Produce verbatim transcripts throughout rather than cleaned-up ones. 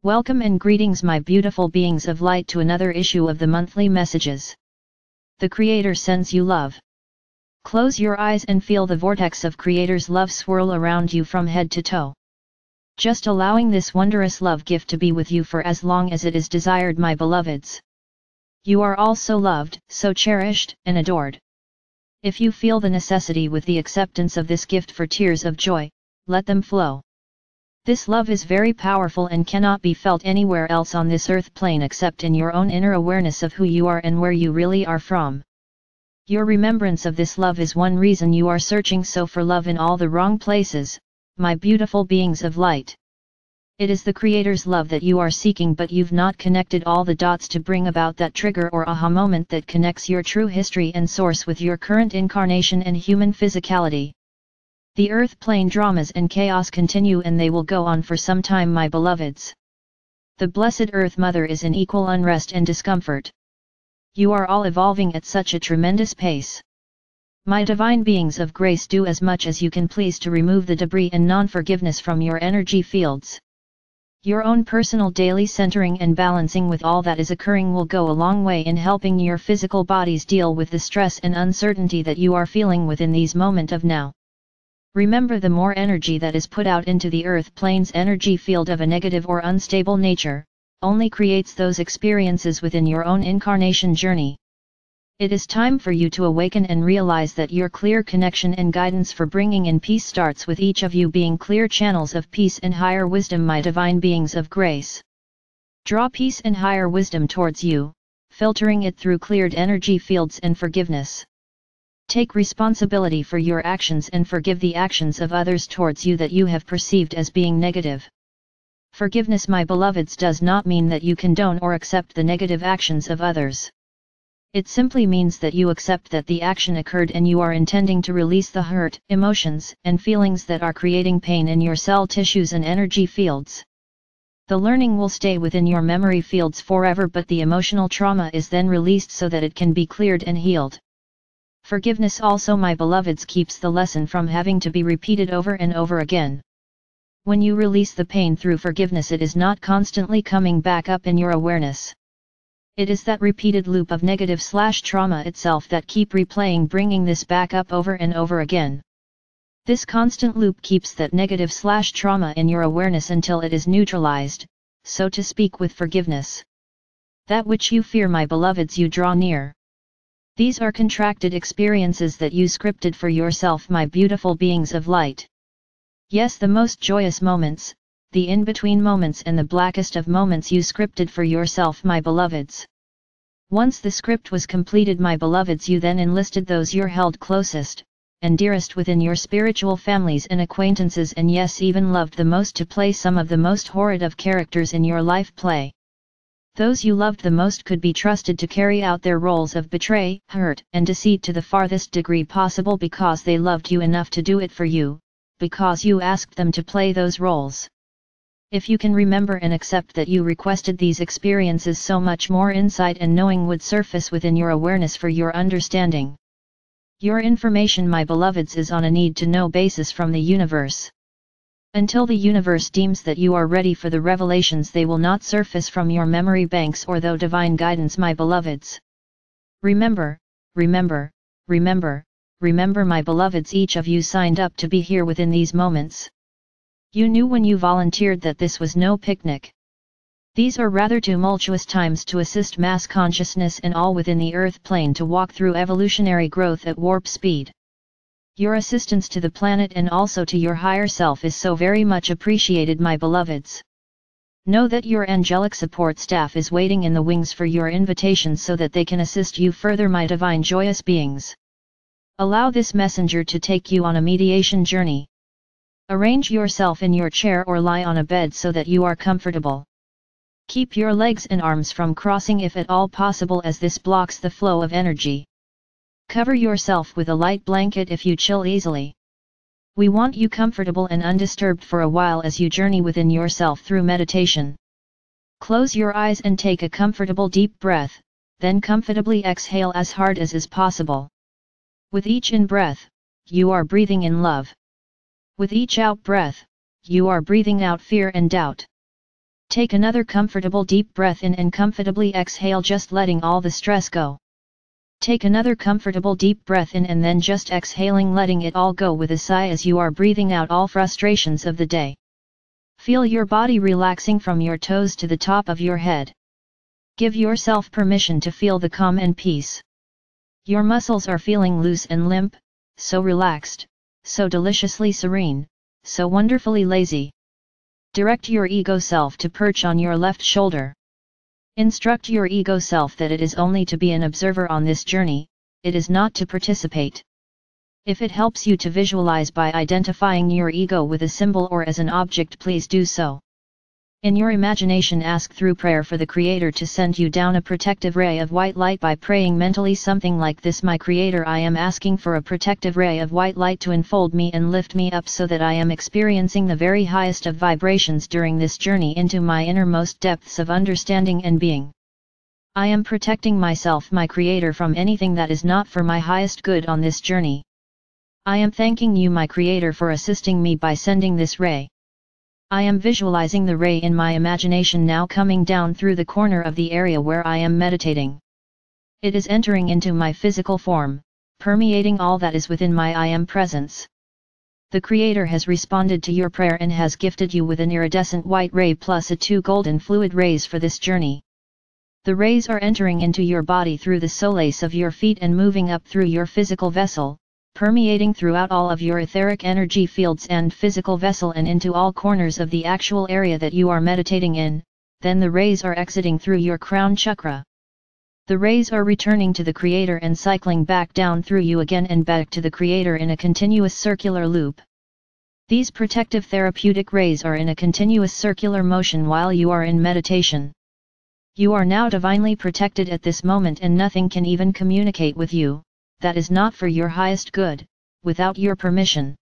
Welcome and greetings, my beautiful beings of light, to another issue of the monthly messages. The Creator sends you love. Close your eyes and feel the vortex of Creator's love swirl around you from head to toe. Just allowing this wondrous love gift to be with you for as long as it is desired, my beloveds. You are all so loved, so cherished, and adored. If you feel the necessity with the acceptance of this gift for tears of joy, let them flow. This love is very powerful and cannot be felt anywhere else on this earth plane except in your own inner awareness of who you are and where you really are from. Your remembrance of this love is one reason you are searching so for love in all the wrong places, my beautiful beings of light. It is the Creator's love that you are seeking, but you've not connected all the dots to bring about that trigger or aha moment that connects your true history and source with your current incarnation and human physicality. The earth plane dramas and chaos continue, and they will go on for some time, my beloveds. The blessed Earth Mother is in equal unrest and discomfort. You are all evolving at such a tremendous pace. My divine beings of grace, do as much as you can please to remove the debris and non-forgiveness from your energy fields. Your own personal daily centering and balancing with all that is occurring will go a long way in helping your physical bodies deal with the stress and uncertainty that you are feeling within these moments of now. Remember, the more energy that is put out into the earth plane's energy field of a negative or unstable nature, only creates those experiences within your own incarnation journey. It is time for you to awaken and realize that your clear connection and guidance for bringing in peace starts with each of you being clear channels of peace and higher wisdom, my divine beings of grace. Draw peace and higher wisdom towards you, filtering it through cleared energy fields and forgiveness. Take responsibility for your actions and forgive the actions of others towards you that you have perceived as being negative. Forgiveness, my beloveds, does not mean that you condone or accept the negative actions of others. It simply means that you accept that the action occurred and you are intending to release the hurt, emotions, and feelings that are creating pain in your cell tissues and energy fields. The learning will stay within your memory fields forever, but the emotional trauma is then released so that it can be cleared and healed. Forgiveness also, my beloveds, keeps the lesson from having to be repeated over and over again. When you release the pain through forgiveness, it is not constantly coming back up in your awareness. It is that repeated loop of negative slash trauma itself that keep replaying, bringing this back up over and over again. This constant loop keeps that negative slash trauma in your awareness until it is neutralized, so to speak, with forgiveness. That which you fear, my beloveds, you draw near. These are contracted experiences that you scripted for yourself, my beautiful beings of light. Yes, the most joyous moments, the in-between moments, and the blackest of moments you scripted for yourself, my beloveds. Once the script was completed, my beloveds, you then enlisted those you held closest and dearest within your spiritual families and acquaintances, and yes, even loved the most, to play some of the most horrid of characters in your life play. Those you loved the most could be trusted to carry out their roles of betray, hurt, and deceit to the farthest degree possible because they loved you enough to do it for you, because you asked them to play those roles. If you can remember and accept that you requested these experiences, so much more insight and knowing would surface within your awareness for your understanding. Your information, my beloveds, is on a need-to-know basis from the universe. Until the universe deems that you are ready for the revelations, they will not surface from your memory banks or through divine guidance, my beloveds. Remember, remember, remember, remember, my beloveds, each of you signed up to be here within these moments. You knew when you volunteered that this was no picnic. These are rather tumultuous times to assist mass consciousness and all within the earth plane to walk through evolutionary growth at warp speed. Your assistance to the planet and also to your higher self is so very much appreciated, my beloveds. Know that your angelic support staff is waiting in the wings for your invitations so that they can assist you further, my divine joyous beings. Allow this messenger to take you on a mediation journey. Arrange yourself in your chair or lie on a bed so that you are comfortable. Keep your legs and arms from crossing if at all possible, as this blocks the flow of energy. Cover yourself with a light blanket if you chill easily. We want you comfortable and undisturbed for a while as you journey within yourself through meditation. Close your eyes and take a comfortable deep breath, then comfortably exhale as hard as is possible. With each in-breath, you are breathing in love. With each out-breath, you are breathing out fear and doubt. Take another comfortable deep breath in and comfortably exhale, just letting all the stress go. Take another comfortable deep breath in and then just exhaling, letting it all go with a sigh as you are breathing out all frustrations of the day. Feel your body relaxing from your toes to the top of your head. Give yourself permission to feel the calm and peace. Your muscles are feeling loose and limp, so relaxed, so deliciously serene, so wonderfully lazy. Direct your ego self to perch on your left shoulder. Instruct your ego self that it is only to be an observer on this journey, it is not to participate. If it helps you to visualize by identifying your ego with a symbol or as an object, please do so. In your imagination, ask through prayer for the Creator to send you down a protective ray of white light by praying mentally something like this: My Creator, I am asking for a protective ray of white light to enfold me and lift me up so that I am experiencing the very highest of vibrations during this journey into my innermost depths of understanding and being. I am protecting myself, my Creator, from anything that is not for my highest good on this journey. I am thanking you, my Creator, for assisting me by sending this ray. I am visualizing the ray in my imagination now, coming down through the corner of the area where I am meditating. It is entering into my physical form, permeating all that is within my I am presence. The Creator has responded to your prayer and has gifted you with an iridescent white ray plus a two golden fluid rays for this journey. The rays are entering into your body through the soles of your feet and moving up through your physical vessel, permeating throughout all of your etheric energy fields and physical vessel and into all corners of the actual area that you are meditating in. Then the rays are exiting through your crown chakra. The rays are returning to the Creator and cycling back down through you again and back to the Creator in a continuous circular loop. These protective therapeutic rays are in a continuous circular motion while you are in meditation. You are now divinely protected at this moment, and nothing can even communicate with you that is not for your highest good, without your permission.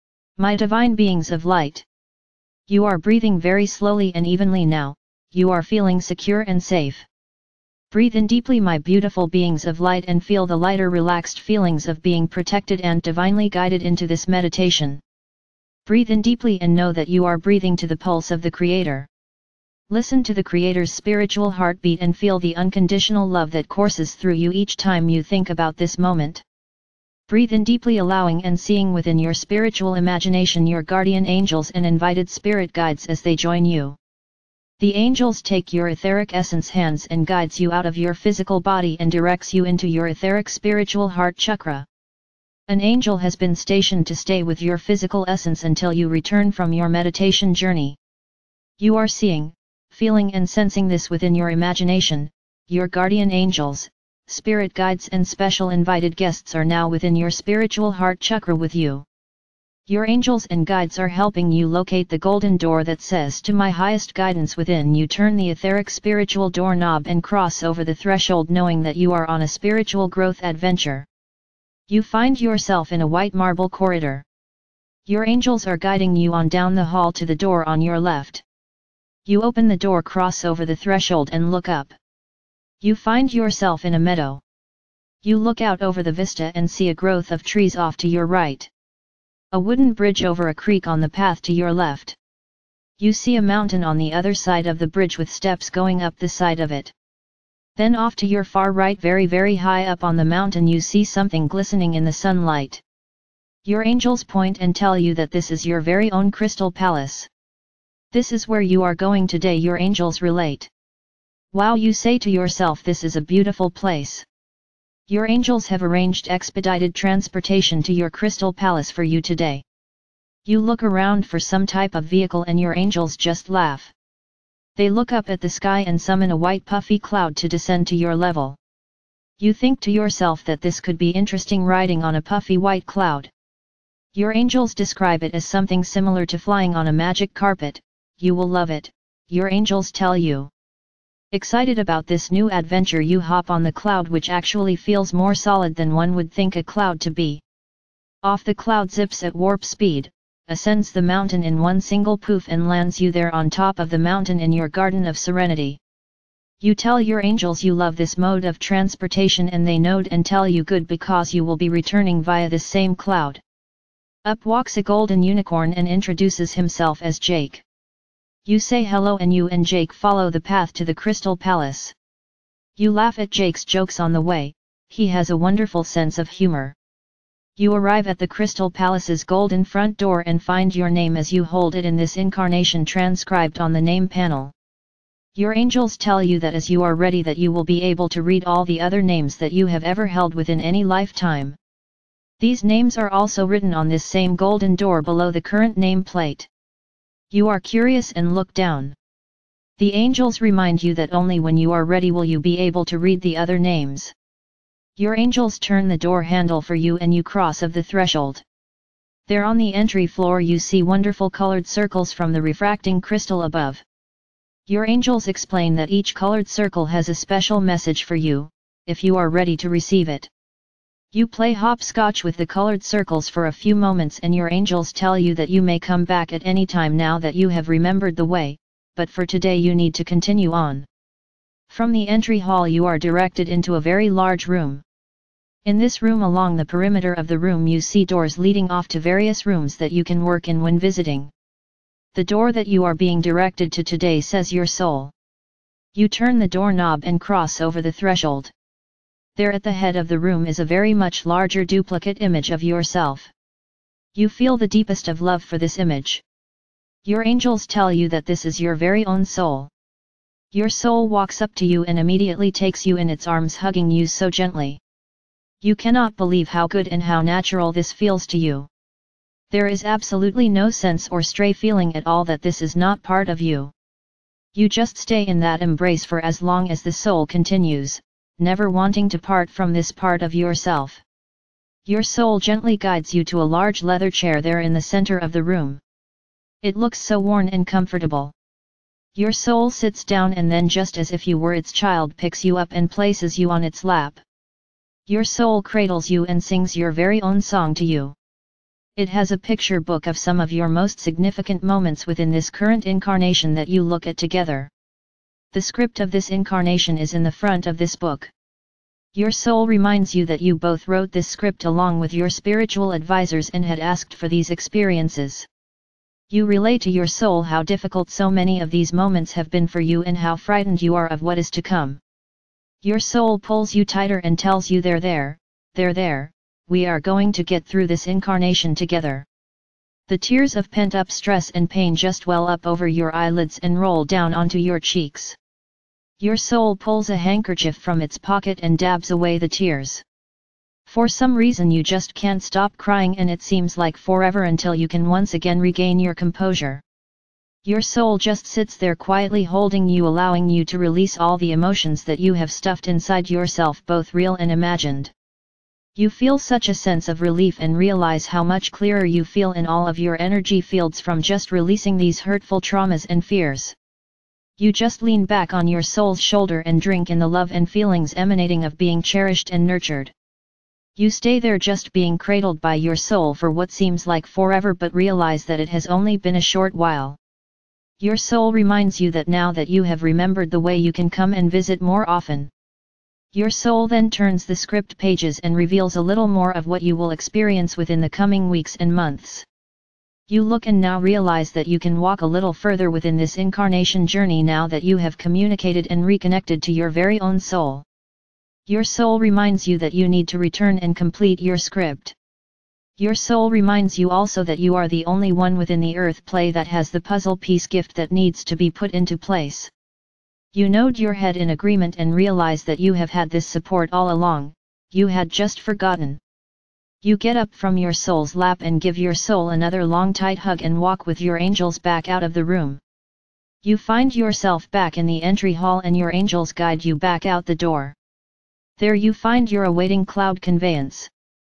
My divine beings of light. You are breathing very slowly and evenly now, you are feeling secure and safe. Breathe in deeply, my beautiful beings of light, and feel the lighter, relaxed feelings of being protected and divinely guided into this meditation. Breathe in deeply and know that you are breathing to the pulse of the Creator. Listen to the Creator's spiritual heartbeat and feel the unconditional love that courses through you each time you think about this moment. Breathe in deeply, allowing and seeing within your spiritual imagination your guardian angels and invited spirit guides as they join you. The angels take your etheric essence hands and guides you out of your physical body and directs you into your etheric spiritual heart chakra. An angel has been stationed to stay with your physical essence until you return from your meditation journey. You are seeing, feeling and sensing this within your imagination. Your guardian angels, spirit guides and special invited guests are now within your spiritual heart chakra with you. Your angels and guides are helping you locate the golden door that says, to my highest guidance within you. Turn the etheric spiritual doorknob and cross over the threshold, knowing that you are on a spiritual growth adventure. You find yourself in a white marble corridor. Your angels are guiding you on down the hall to the door on your left. You open the door, cross over the threshold and look up. You find yourself in a meadow. You look out over the vista and see a growth of trees off to your right. A wooden bridge over a creek on the path to your left. You see a mountain on the other side of the bridge with steps going up the side of it. Then off to your far right, very very high up on the mountain, you see something glistening in the sunlight. Your angels point and tell you that this is your very own crystal palace. This is where you are going today, your angels relate. Wow, you say to yourself, this is a beautiful place. Your angels have arranged expedited transportation to your crystal palace for you today. You look around for some type of vehicle and your angels just laugh. They look up at the sky and summon a white puffy cloud to descend to your level. You think to yourself that this could be interesting, riding on a puffy white cloud. Your angels describe it as something similar to flying on a magic carpet. You will love it, your angels tell you. Excited about this new adventure, you hop on the cloud, which actually feels more solid than one would think a cloud to be. Off the cloud zips at warp speed, ascends the mountain in one single poof and lands you there on top of the mountain in your garden of serenity. You tell your angels you love this mode of transportation and they nod and tell you good, because you will be returning via this same cloud. Up walks a golden unicorn and introduces himself as Jake. You say hello and you and Jake follow the path to the Crystal Palace. You laugh at Jake's jokes on the way, he has a wonderful sense of humor. You arrive at the Crystal Palace's golden front door and find your name as you hold it in this incarnation transcribed on the name panel. Your angels tell you that as you are ready that you will be able to read all the other names that you have ever held within any lifetime. These names are also written on this same golden door below the current name plate. You are curious and look down. The angels remind you that only when you are ready will you be able to read the other names. Your angels turn the door handle for you and you cross of the threshold. There on the entry floor you see wonderful colored circles from the refracting crystal above. Your angels explain that each colored circle has a special message for you, if you are ready to receive it. You play hopscotch with the colored circles for a few moments and your angels tell you that you may come back at any time now that you have remembered the way, but for today you need to continue on. From the entry hall you are directed into a very large room. In this room along the perimeter of the room you see doors leading off to various rooms that you can work in when visiting. The door that you are being directed to today says your soul. You turn the doorknob and cross over the threshold. There at the head of the room is a very much larger duplicate image of yourself. You feel the deepest of love for this image. Your angels tell you that this is your very own soul. Your soul walks up to you and immediately takes you in its arms, hugging you so gently. You cannot believe how good and how natural this feels to you. There is absolutely no sense or stray feeling at all that this is not part of you. You just stay in that embrace for as long as the soul continues, never wanting to part from this part of yourself. Your soul gently guides you to a large leather chair there in the center of the room. It looks so worn and comfortable. Your soul sits down and then, just as if you were its child, picks you up and places you on its lap. Your soul cradles you and sings your very own song to you. It has a picture book of some of your most significant moments within this current incarnation that you look at together. The script of this incarnation is in the front of this book. Your soul reminds you that you both wrote this script along with your spiritual advisors and had asked for these experiences. You relay to your soul how difficult so many of these moments have been for you and how frightened you are of what is to come. Your soul pulls you tighter and tells you, "They're there, they're there, we are going to get through this incarnation together." The tears of pent-up stress and pain just well up over your eyelids and roll down onto your cheeks. Your soul pulls a handkerchief from its pocket and dabs away the tears. For some reason you just can't stop crying and it seems like forever until you can once again regain your composure. Your soul just sits there quietly holding you, allowing you to release all the emotions that you have stuffed inside yourself, both real and imagined. You feel such a sense of relief and realize how much clearer you feel in all of your energy fields from just releasing these hurtful traumas and fears. You just lean back on your soul's shoulder and drink in the love and feelings emanating of being cherished and nurtured. You stay there just being cradled by your soul for what seems like forever, but realize that it has only been a short while. Your soul reminds you that now that you have remembered the way, you can come and visit more often. Your soul then turns the script pages and reveals a little more of what you will experience within the coming weeks and months. You look and now realize that you can walk a little further within this incarnation journey now that you have communicated and reconnected to your very own soul. Your soul reminds you that you need to return and complete your script. Your soul reminds you also that you are the only one within the earth play that has the puzzle piece gift that needs to be put into place. You nod your head in agreement and realize that you have had this support all along, you had just forgotten. You get up from your soul's lap and give your soul another long tight hug and walk with your angels back out of the room. You find yourself back in the entry hall and your angels guide you back out the door. There you find your awaiting cloud conveyance.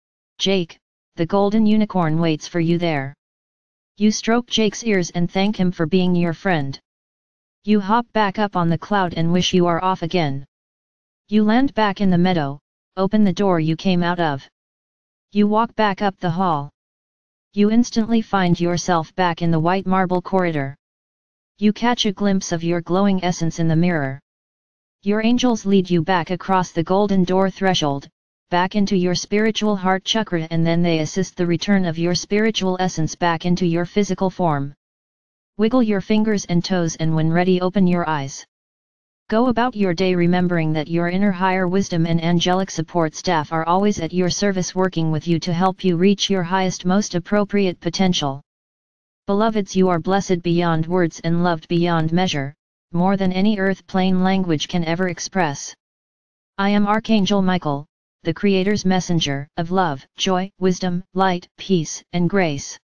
Jake, the golden unicorn, waits for you there. You stroke Jake's ears and thank him for being your friend. You hop back up on the cloud and wish you are off again. You land back in the meadow, open the door you came out of. You walk back up the hall. You instantly find yourself back in the white marble corridor. You catch a glimpse of your glowing essence in the mirror. Your angels lead you back across the golden door threshold, back into your spiritual heart chakra, and then they assist the return of your spiritual essence back into your physical form. Wiggle your fingers and toes, and when ready, open your eyes. Go about your day remembering that your inner higher wisdom and angelic support staff are always at your service, working with you to help you reach your highest, most appropriate potential. Beloveds, you are blessed beyond words and loved beyond measure, more than any earth plane language can ever express. I am Archangel Michael, the Creator's messenger of love, joy, wisdom, light, peace, and grace.